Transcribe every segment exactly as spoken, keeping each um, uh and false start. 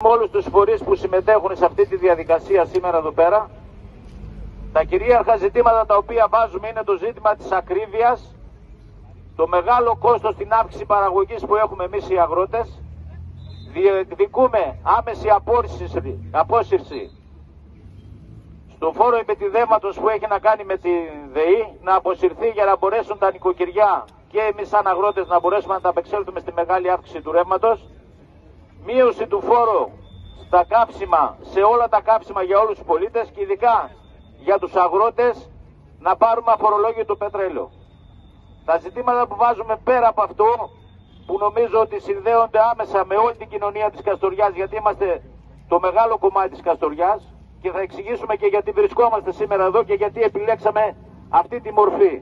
όλους τους φορείς που συμμετέχουν σε αυτή τη διαδικασία σήμερα εδώ πέρα. Τα κυρίαρχα ζητήματα τα οποία βάζουμε είναι το ζήτημα της ακρίβειας, το μεγάλο κόστος στην αύξηση παραγωγής που έχουμε εμείς οι αγρότες. Διεκδικούμε άμεση απόσυρση, απόσυρση στο φόρο επιδέματος που έχει να κάνει με τη ΔΕΗ, να αποσυρθεί για να μπορέσουν τα νοικοκυριά και εμείς σαν αγρότες να μπορέσουμε να τα απεξέλθουμε στη μεγάλη αύξηση του ρεύματος. Μείωση του φόρου στα κάψιμα, σε όλα τα κάψιμα για όλους τους πολίτες και ειδικά για τους αγρότες, να πάρουμε αφορολόγητο πετρέλαιο. Τα ζητήματα που βάζουμε πέρα από αυτό, που νομίζω ότι συνδέονται άμεσα με όλη την κοινωνία της Καστοριάς, γιατί είμαστε το μεγάλο κομμάτι της Καστοριάς, και θα εξηγήσουμε και γιατί βρισκόμαστε σήμερα εδώ και γιατί επιλέξαμε αυτή τη μορφή.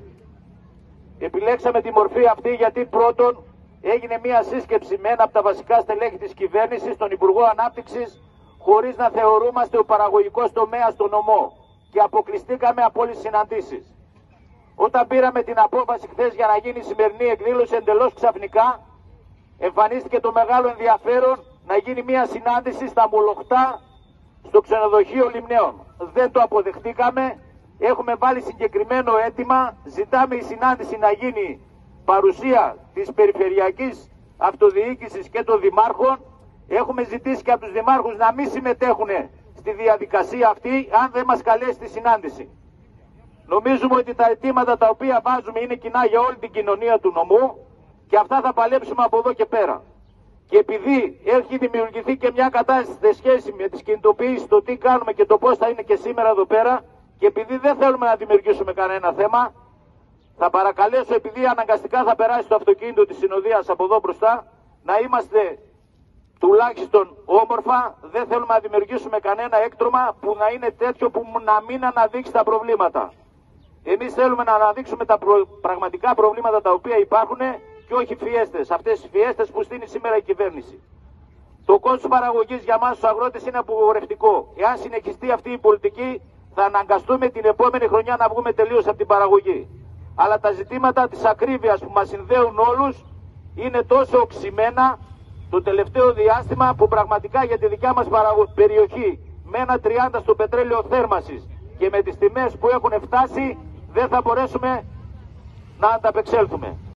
Επιλέξαμε τη μορφή αυτή γιατί πρώτον έγινε μια σύσκεψη με ένα από τα βασικά στελέχη της κυβέρνησης, τον Υπουργό Ανάπτυξης, χωρίς να θεωρούμαστε ο παραγωγικός τομέας στο νομό, και αποκλειστήκαμε από όλες τις συναντήσεις. Όταν πήραμε την απόφαση χθες για να γίνει η σημερινή εκδήλωση, εντελώς ξαφνικά εμφανίστηκε το μεγάλο ενδιαφέρον να γίνει μια συνάντηση στα Μολοχτά, στο ξενοδοχείο Λιμναίων. Δεν το αποδεχτήκαμε, έχουμε βάλει συγκεκριμένο αίτημα, ζητάμε η συνάντηση να γίνει παρουσία της Περιφερειακής Αυτοδιοίκησης και των Δημάρχων. Έχουμε ζητήσει και από τους Δημάρχους να μην συμμετέχουν στη διαδικασία αυτή αν δεν μας καλέσει στη συνάντηση. Νομίζουμε ότι τα αιτήματα τα οποία βάζουμε είναι κοινά για όλη την κοινωνία του νομού και αυτά θα παλέψουμε από εδώ και πέρα. Και επειδή έχει δημιουργηθεί και μια κατάσταση σε σχέση με τις κινητοποιήσεις, το τι κάνουμε και το πώς θα είναι και σήμερα εδώ πέρα, και επειδή δεν θέλουμε να δημιουργήσουμε κανένα θέμα, θα παρακαλέσω, επειδή αναγκαστικά θα περάσει το αυτοκίνητο της συνοδείας από εδώ μπροστά, να είμαστε τουλάχιστον όμορφα. Δεν θέλουμε να δημιουργήσουμε κανένα έκτρωμα που να είναι τέτοιο που να μην αναδείξει τα προβλήματα. Εμείς θέλουμε να αναδείξουμε τα προ... πραγματικά προβλήματα τα οποία υπάρχουν και όχι φιέστες, αυτές τις φιέστες που στείνει σήμερα η κυβέρνηση. Το κόστος παραγωγής για μας τους αγρότες είναι απογορευτικό. Εάν συνεχιστεί αυτή η πολιτική, θα αναγκαστούμε την επόμενη χρονιά να βγούμε τελείως από την παραγωγή. Αλλά τα ζητήματα της ακρίβειας που μας συνδέουν όλους είναι τόσο οξυμένα το τελευταίο διάστημα, που πραγματικά για τη δικιά μας περιοχή με ένα τριάντα στο πετρέλαιο θέρμασης και με τις τιμές που έχουν φτάσει δεν θα μπορέσουμε να ανταπεξέλθουμε.